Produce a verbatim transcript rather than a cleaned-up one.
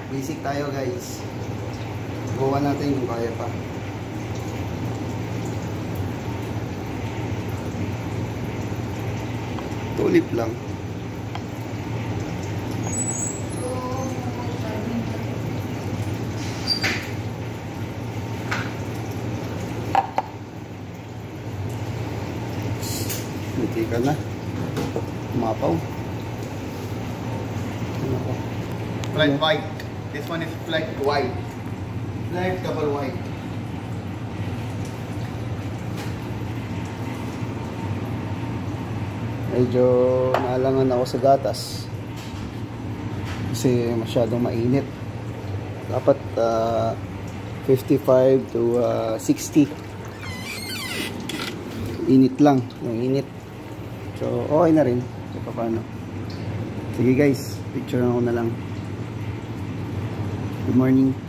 Basic tayo guys. Gawa natin kung kaya pa. Tulip lang. Hindi ka na. Mapaw. Flat white. This one is flat white. Flat double white. Medyo naalangan ako sa gatas kasi masyadong mainit. Dapat uh, fifty-five to sixty. Init lang, yung init. So okay na rin. So paano? Sige guys, picture ako na lang. Good morning.